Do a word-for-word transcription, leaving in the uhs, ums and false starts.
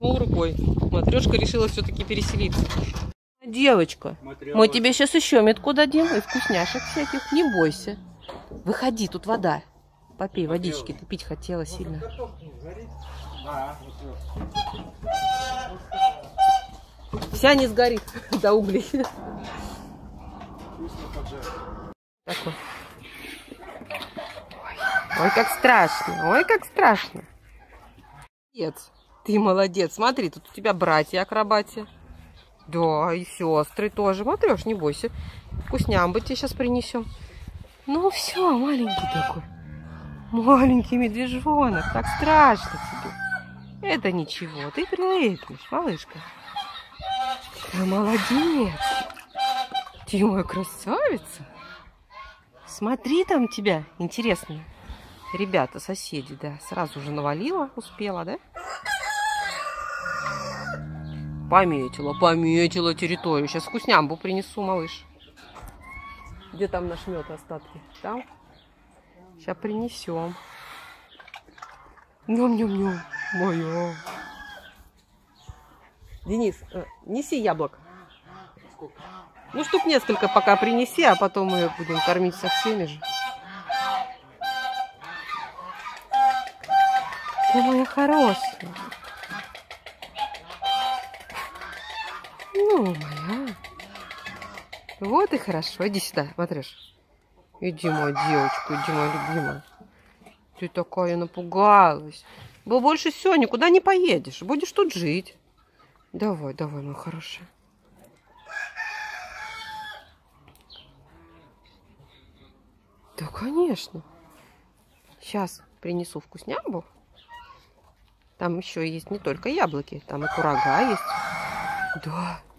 Рукой. Матрешка решила все-таки переселиться. Девочка, Матрешка. Мы тебе сейчас еще метку дадим и вкусняшек всяких. Не бойся. Выходи, тут вода. Попей водички, ты пить хотела сильно. Вся не сгорит до углей. Такой. Ой, ой, как страшно, ой, как страшно. Молодец, ты молодец. Смотри, тут у тебя братья-акробатия. Да, и сестры тоже. Матрёш, не бойся. Вкусням бы тебе сейчас принесем. Ну все, маленький такой. Маленький медвежонок. Так страшно тебе. Это ничего, ты привыкнешь, малышка. Ты молодец. Ты моя красавица. Смотри там тебя. Интересно. Ребята, соседи, да. Сразу же навалила, успела, да? Пометила, пометила территорию. Сейчас вкуснямбу принесу, малыш. Где там наш мед, остатки? Там? Сейчас принесем. Ням-ням-ням. Моя. Денис, э, неси яблок. Сколько? Ну, штук несколько пока принеси, а потом мы будем кормить со всеми же. Ты моя хорошая. Ну, моя. Вот и хорошо. Иди сюда, Матрёш. Иди, моя девочка, иди, моя любимая. Ты такая напугалась. Бо больше все, никуда не поедешь. Будешь тут жить. Давай, давай, моя хорошая. Да, конечно. Сейчас принесу вкуснямбу. Там еще есть не только яблоки, там и курага есть. Да.